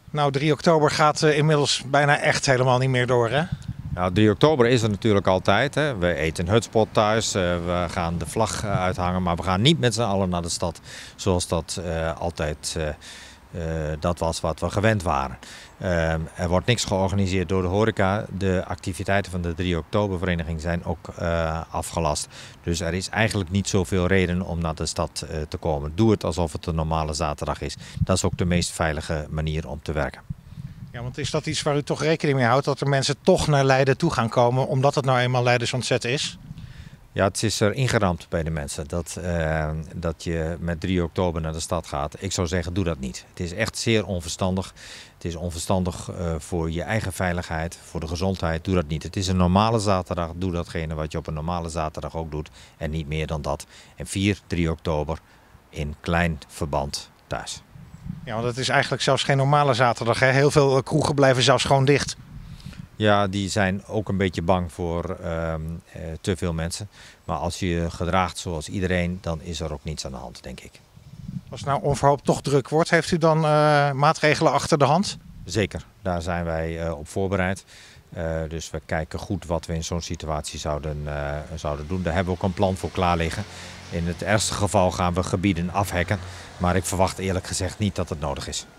Nou, 3 oktober gaat inmiddels bijna echt helemaal niet meer door, hè? Nou, 3 oktober is er natuurlijk altijd. Hè. We eten een hutspot thuis, we gaan de vlag uithangen, maar we gaan niet met z'n allen naar de stad zoals dat altijd dat was wat we gewend waren. Er wordt niks georganiseerd door de horeca. De activiteiten van de 3 oktobervereniging zijn ook afgelast. Dus er is eigenlijk niet zoveel reden om naar de stad te komen. Doe het alsof het een normale zaterdag is. Dat is ook de meest veilige manier om te werken. Ja, want is dat iets waar u toch rekening mee houdt, dat er mensen toch naar Leiden toe gaan komen, omdat het nou eenmaal Leidens ontzet is? Ja, het is er ingeramd bij de mensen dat je met 3 oktober naar de stad gaat. Ik zou zeggen, doe dat niet. Het is echt zeer onverstandig. Het is onverstandig voor je eigen veiligheid, voor de gezondheid. Doe dat niet. Het is een normale zaterdag. Doe datgene wat je op een normale zaterdag ook doet. En niet meer dan dat. En vier 3 oktober in klein verband thuis. Ja, want het is eigenlijk zelfs geen normale zaterdag, hè? Heel veel kroegen blijven zelfs gewoon dicht. Ja, die zijn ook een beetje bang voor te veel mensen. Maar als je je gedraagt zoals iedereen, dan is er ook niets aan de hand, denk ik. Als het nou onverhoopt toch druk wordt, heeft u dan maatregelen achter de hand? Zeker, daar zijn wij op voorbereid. Dus we kijken goed wat we in zo'n situatie zouden doen. Daar hebben we ook een plan voor klaar liggen. In het ergste geval gaan we gebieden afhekken. Maar ik verwacht eerlijk gezegd niet dat het nodig is.